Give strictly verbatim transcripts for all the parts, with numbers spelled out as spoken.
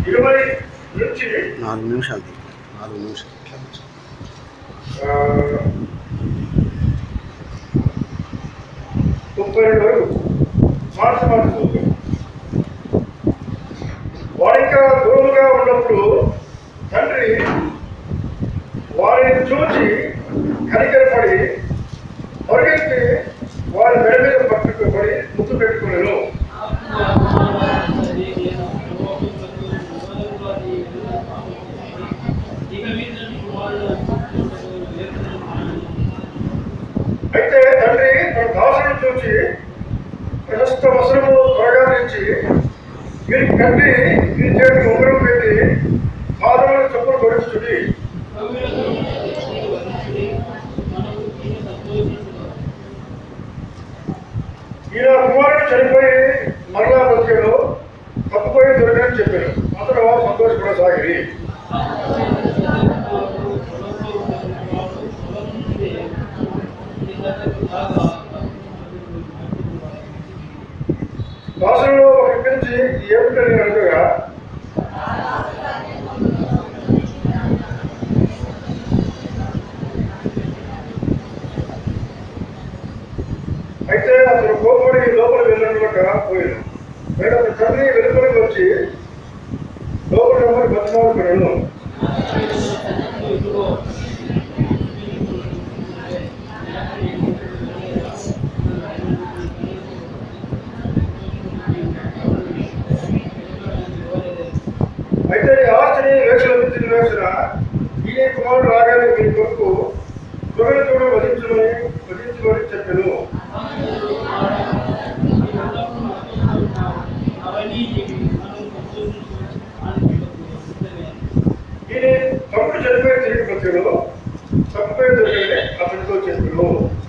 ఇరవై నుంచి నాలుగు నిమిషాలు నాలుగు నిమిషాలు ముప్పై రెండు వరకు మార్చి మార్చి చూద్దాం. వారు ఇంకా దూరంగా ఉన్నప్పుడు తండ్రి వారిని చూచి కనికరపడి పరిగెత్తి వారి మెడ మీద పట్టుకుపడి ముద్దు పెట్టుకున్నాను. అయితే తండ్రి తన దాసుని చూచి ప్రశస్త వస్త్రము త్వరగా తెచ్చి మీరు కట్టి మీ చేతికి ఉంగరం పెట్టి పాదములను చెప్పులు కొడుచుడి. ఈయన కుమారుడు చనిపోయి మరలా బతికాడు, తప్పుపోయి దొరకని చెప్పారు. అతను వారు సంతోషపడసాగి దాసులలో ఒక పిలిచి ఏమిటని అడుగుగా అయితే అతను కోపడి లోపల వెళ్ళినట్లుగా పోయాడు. నేను అతని తండ్రి వెలుపలికి వచ్చి లోపల రమ్మని బతిమాలుకున్నాను. అయితే ఈ ఆస్తిని వేషల నుంచి వేసిన ఈ కుమారుడు రాగానే మీ కొడుకు గొర్రెల చూడ వధించమని వధించమని చెప్పాను. ఈయన తప్పుడు చనిపోయి తిరిగి బతికాడు, తప్పుపోయి దొరికితే అతనితో చెప్పాను.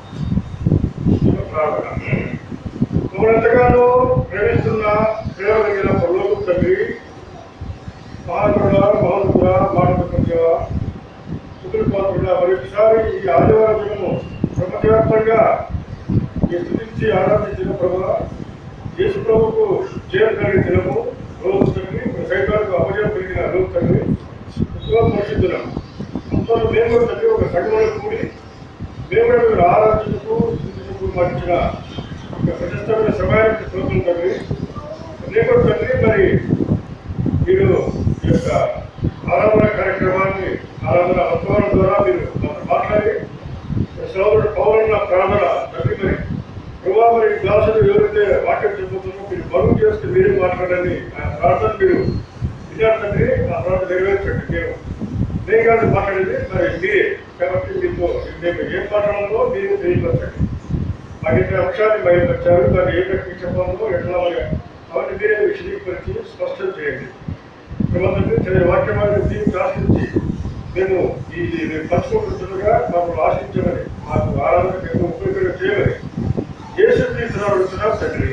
మమ్మల్నింతగానో ప్రేమిస్తున్న ప్రేమ కలిగిన పరలోక తండ్రి, మహానుడ మహానుడ మానవ సుతుల పాత్రుడ, మరొకసారి ఈ ఆదివారం దినము ప్రపంచవ్యాప్తంగా ఈ స్థుతించి ఆరాధించిన ప్రభా యేసు ప్రభువుకు జయం కలిగిన దినము రోజు తండ్రి, సైతానికి అపజయం కలిగిన రోజు తండ్రి, ఎంతో పరిశుద్ధులం. అంతా మేము తండ్రి ఒక సంఘంలో కూడి మేము మీరు ఆరాధించుకు స్థుతించుకు మార్చిన ఒక ప్రశస్తమైన సమయానికి స్తోత్రం తండ్రి. నేను తండ్రి మరి మీరు ఈ యొక్క ఆరాధన కార్యక్రమాన్ని ఆరాధన వర్తమానం ద్వారా మీరు మాట్లాడి సోదరుడు పౌరుల ప్రార్థన తండ్రి మరి ప్రభావ మరి దాసులు ఎవరైతే వాక్యం చెబుతున్నారో మీరు బరువు చేస్తే మీరే మాట్లాడండి. ఆ ప్రార్థన మీరు విన్నారు తండ్రి, ఆ ప్రార్థన నెరవేర్చండి. మేము నేను కాదు మాట్లాడేది మరి మీరే, కాబట్టి మీతో మేము ఏం మాట్లాడాలో మీరు తెలియపరచండి. మాకు అంశాన్ని బయలుపరిచారు, దాన్ని ఏ వ్యక్తికి చెప్పాలో ఎట్లా అవన్నీ మీరే విశదీకరించి స్పష్టం చేయండి. చదివే వాక్యమాన్ని దీనికి ఆశించి మేము ఈ మేము పంచుకుంటుండగా మాకు ఆశించమని, మాకు ఆరాధన మేము ఉపయోగం చేయమని యేసు క్రీస్తును అడుగుతున్నాం తండ్రి.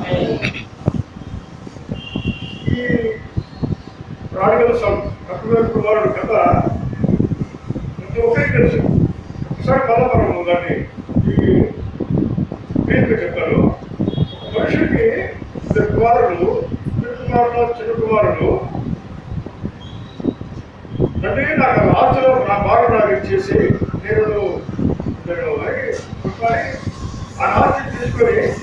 ఈ ప్రాణిగల అక్బర్ కుమారుడు కథ ప్రతి ఒక్కరికి తెలుసు. ఒకసారి కథ మనం దాన్ని ఈ పేరుగా చెప్పారు. మనుషుడికి ఇద్దరు కుమారులు, ఇద్దరు కుమారులు చిన్న కుమారులు తండ్రి నాకు ఆస్తులో నా భాగం నాకు ఇచ్చేసి నేను నేను ఆ ఆస్తిని తీసుకొని